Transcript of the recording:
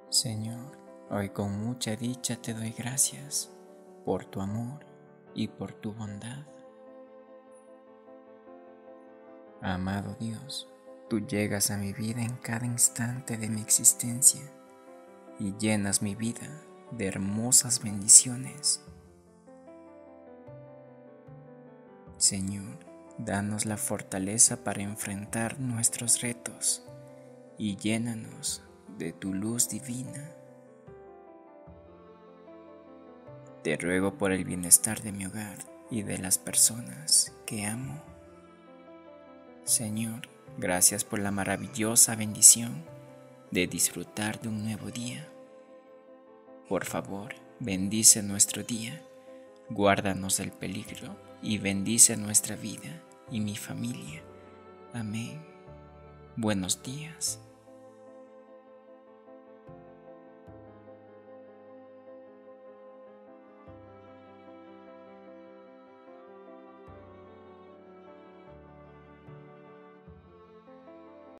Señor, hoy con mucha dicha te doy gracias por tu amor y por tu bondad. Amado Dios, tú llegas a mi vida en cada instante de mi existencia y llenas mi vida de hermosas bendiciones. Señor, danos la fortaleza para enfrentar nuestros retos y llénanos de tu luz divina. Te ruego por el bienestar de mi hogar y de las personas que amo. Señor, gracias por la maravillosa bendición de disfrutar de un nuevo día. Por favor, bendice nuestro día, guárdanos del peligro y bendice nuestra vida y mi familia. Amén. Buenos días.